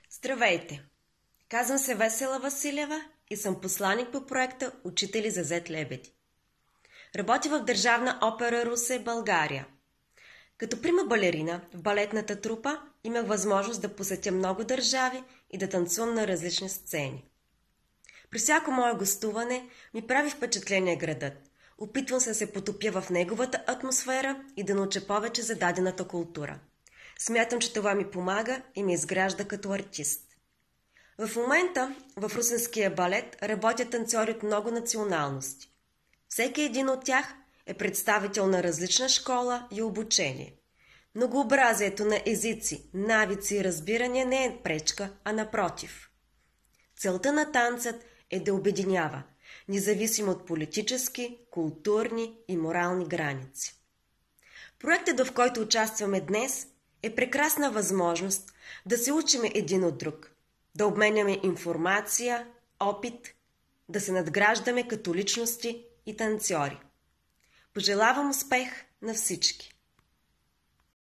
Здравейте! Казвам се Весела Vassileva и съм посланик по проекта Учители за Z лебеди. Работя в Държавна опера Русе, България. Като прима балерина в балетната трупа имах възможност да посетя много държави и да танцувам на различни сцени. При всяко мое гостуване ми прави впечатление градът. Опитвам се да се потопя в неговата атмосфера и да науча повече за дадената култура. Смятам, че това ми помага и ме изгражда като артист. В момента в русенския балет работят танцори от много националности. Всеки един от тях е представител на различна школа и обучение. Многообразието на езици, навици и разбирания не е пречка, а напротив. Целта на танцът е да обединява, независимо от политически, културни и морални граници. Проектът, в който участваме днес, е прекрасна възможност да се учим един от друг, да обменяме информация, опит, да се надграждаме като личности и танцори. Пожелавам успех на всички!